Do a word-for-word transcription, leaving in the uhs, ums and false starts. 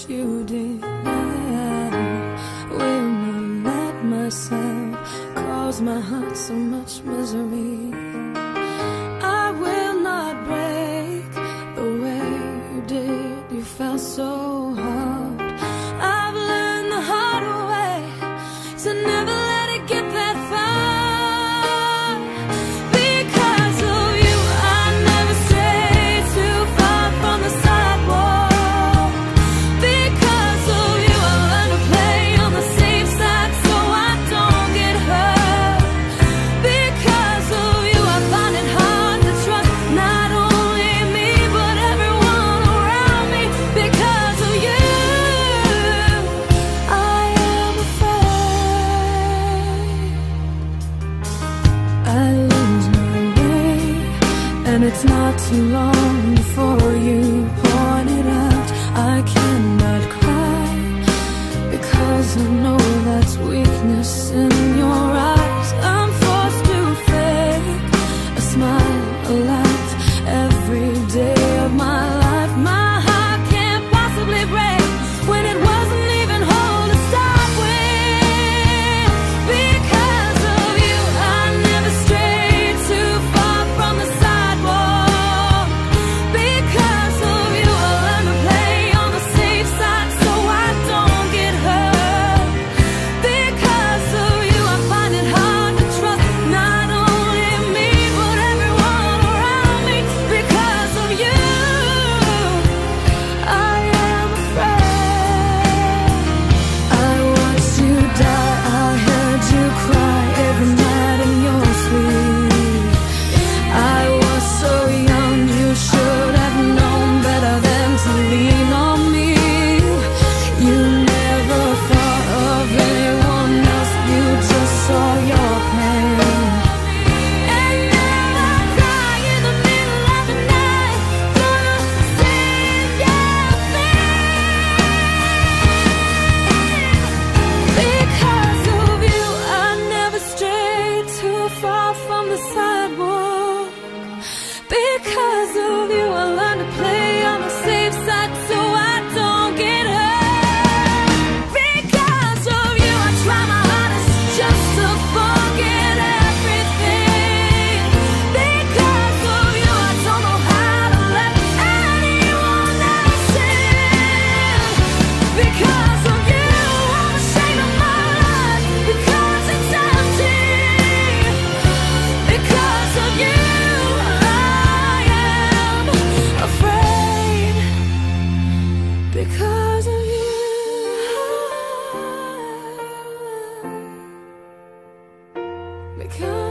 you did. I will not let myself cause my heart so much misery. I will not break the way you did. You felt so hard. I've learned the hard way to never let it get that far. Because of you, I never stray too far from the sidewalk. Because of you, I learned to play on the safe side so I don't get hurt. Because of you, I find it hard to trust not only me but everyone around me. Because of you, I am afraid I lose my way, and it's not too long before you point it out. I cannot cry because I know that's weakness in your eyes. I'm forced to fake a smile, a laugh every day of my life. My heart can't possibly break when it wasn't even whole to start with. Because of you, I never strayed too far from the sidewalk. Because of you, I learned to play on the safe side so I don't get hurt. Because of you, I find it hard to trust not only me but everyone around me. Because of you, I am afraid. I watched you die, I heard you cry every night in your sleep. I was so young, you should have known better than to lean on me. You never thought of anyone else, you just saw your pain. And now I cry in the middle of the night, gonna save your pain. Because of you, I never strayed too far from the sidewalk. Because of you, I learned to play on the safe side so I don't get hurt. Because of you, I try my hardest just to forget everything. Because of you, I don't know how to let anyone else in. Because of you, I'm ashamed of my life because it's empty. Because of you, I am afraid. Because of you, because